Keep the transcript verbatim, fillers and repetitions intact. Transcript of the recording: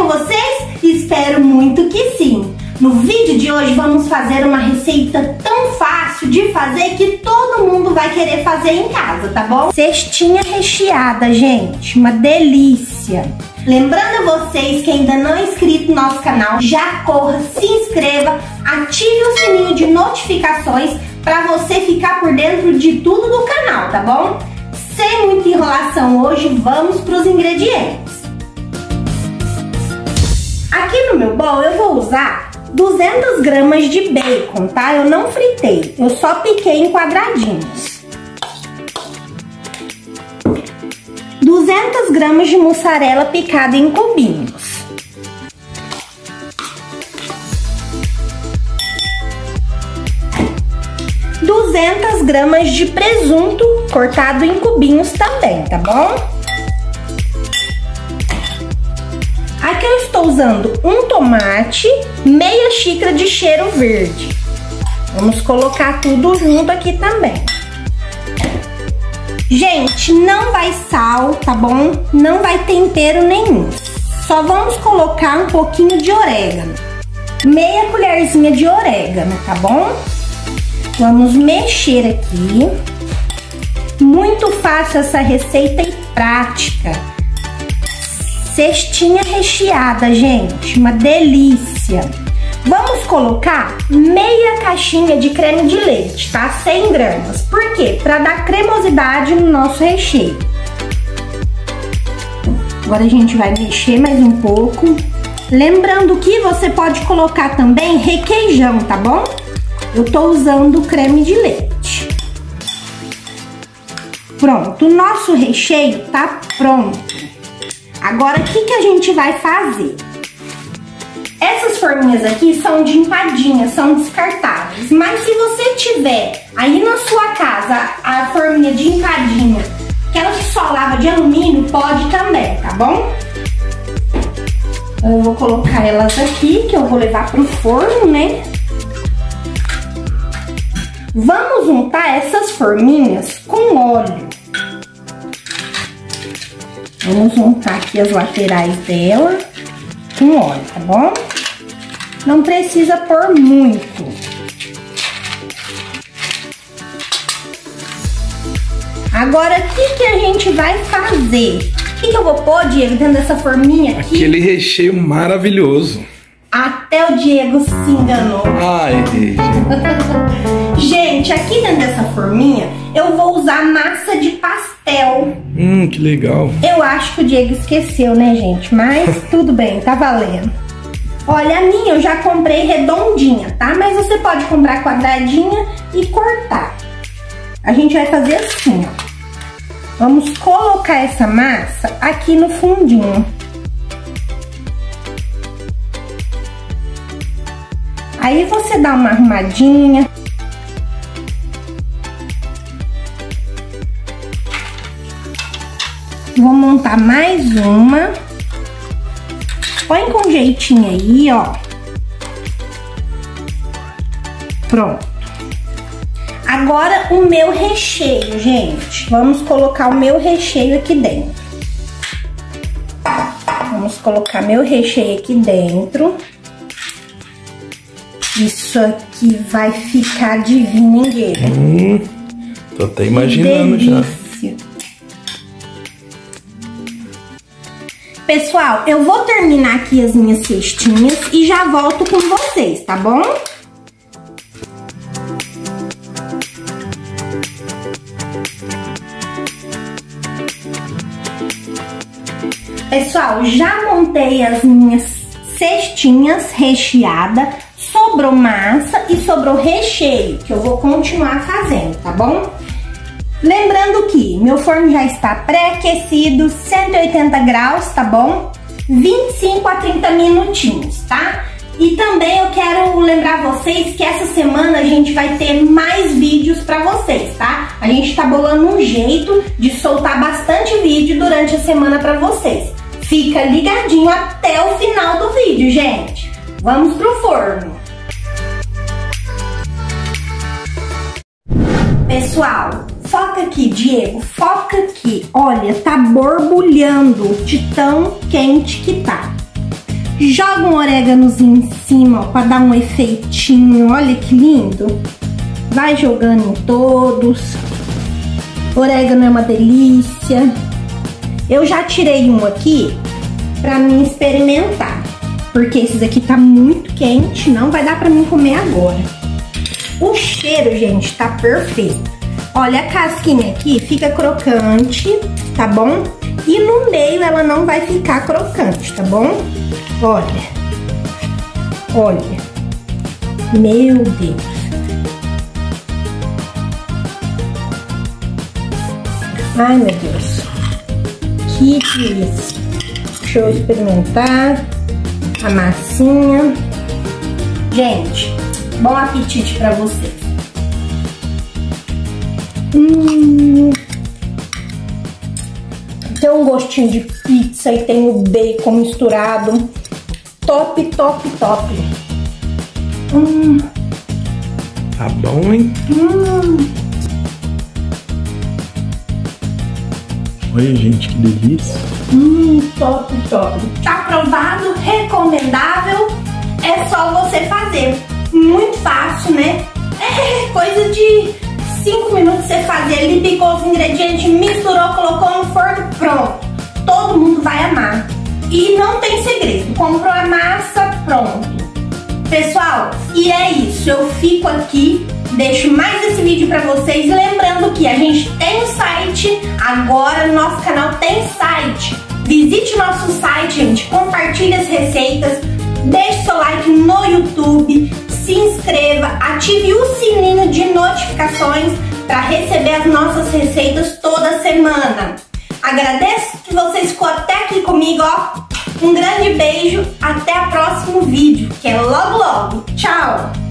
com vocês? Espero muito que sim! No vídeo de hoje vamos fazer uma receita tão fácil de fazer que todo mundo vai querer fazer em casa, tá bom? Cestinha recheada, gente, uma delícia! Lembrando a vocês que ainda não é inscrito no nosso canal, já corra, se inscreva, ative o sininho de notificações para você ficar por dentro de tudo do canal, tá bom? Sem muita enrolação hoje, vamos para os ingredientes. Aqui no meu bowl eu vou usar duzentas gramas de bacon, tá? Eu não fritei, eu só piquei em quadradinhos. duzentas gramas de mussarela picada em cubinhos. duzentas gramas de presunto cortado em cubinhos também, tá bom? Aqui eu estou usando um tomate, meia xícara de cheiro verde. Vamos colocar tudo junto aqui também. Gente, não vai sal, tá bom? Não vai tempero nenhum. Só vamos colocar um pouquinho de orégano. Meia colherzinha de orégano, tá bom? Vamos mexer aqui. Muito fácil essa receita e prática. Cestinha recheada, gente, uma delícia. Vamos colocar meia caixinha de creme de leite, tá? cem gramas. Por quê? Para dar cremosidade no nosso recheio. Agora a gente vai mexer mais um pouco. Lembrando que você pode colocar também requeijão, tá bom? Eu tô usando creme de leite. Pronto, o nosso recheio tá pronto. Agora, o que que a gente vai fazer? Essas forminhas aqui são de empadinha, são descartáveis. Mas se você tiver aí na sua casa a forminha de empadinha, aquela que só lava de alumínio, pode também, tá bom? Eu vou colocar elas aqui, que eu vou levar pro forno, né? Vamos untar essas forminhas com óleo. Vamos untar aqui as laterais dela com óleo, tá bom? Não precisa pôr muito. Agora, o que que a gente vai fazer? O que que eu vou pôr, Diego, dentro dessa forminha aqui? Aquele recheio maravilhoso. Até o Diego se enganou. Ai, gente. Gente, aqui dentro dessa forminha, eu vou usar massa de pastel. Hum, que legal. Eu acho que o Diego esqueceu, né, gente? Mas tudo bem, tá valendo. Olha, a minha eu já comprei redondinha, tá? Mas você pode comprar quadradinha e cortar. A gente vai fazer assim, ó. Vamos colocar essa massa aqui no fundinho. Aí você dá uma arrumadinha. Vou montar mais uma. Põe com jeitinho aí, ó. Pronto. Agora o meu recheio, gente. Vamos colocar o meu recheio aqui dentro. Vamos colocar meu recheio aqui dentro. Isso aqui vai ficar divino, hein, Diego? Hum, tô até imaginando já. Pessoal, eu vou terminar aqui as minhas cestinhas e já volto com vocês, tá bom? Pessoal, já montei as minhas cestinhas recheadas, sobrou massa e sobrou recheio, que eu vou continuar fazendo, tá bom? Lembrando que meu forno já está pré-aquecido, cento e oitenta graus, tá bom? vinte e cinco a trinta minutinhos, tá? E também eu quero lembrar vocês que essa semana a gente vai ter mais vídeos pra vocês, tá? A gente tá bolando um jeito de soltar bastante vídeo durante a semana pra vocês. Fica ligadinho até o final do vídeo, gente. Vamos pro forno. Pessoal, foca aqui, Diego, foca aqui. Olha, tá borbulhando de tão quente que tá. Joga um oréganozinho em cima, ó, pra dar um efeitinho. Olha que lindo. Vai jogando em todos. Orégano é uma delícia. Eu já tirei um aqui pra mim experimentar, porque esses aqui tá muito quente, não vai dar pra mim comer agora. O cheiro, gente, tá perfeito. Olha, a casquinha aqui fica crocante, tá bom? E no meio ela não vai ficar crocante, tá bom? Olha. Olha. Meu Deus. Ai, meu Deus. Que delícia. Deixa eu experimentar a massinha. Gente, bom apetite pra vocês. Hum. Tem um gostinho de pizza e tem o bacon misturado. Top, top, top. Hum. Tá bom, hein? Hum. Olha, gente, que delícia. Hum, top, top. Tá aprovado, recomendável. É só você fazer. Muito fácil, né? É coisa de cinco minutos você fazer ali, picou os ingredientes, misturou, colocou no forno, pronto. Todo mundo vai amar. E não tem segredo. Comprou a massa, pronto. Pessoal, e é isso. Eu fico aqui, deixo mais esse vídeo pra vocês. Lembrando que a gente tem um site, agora no nosso canal tem site. Visite o nosso site, gente, compartilhe as receitas, deixe seu like no YouTube, se inscreva, ative o sininho de notificações para receber as nossas receitas toda semana. Agradeço que você ficou até aqui comigo, ó. Um grande beijo, até o próximo vídeo, que é logo logo. Tchau!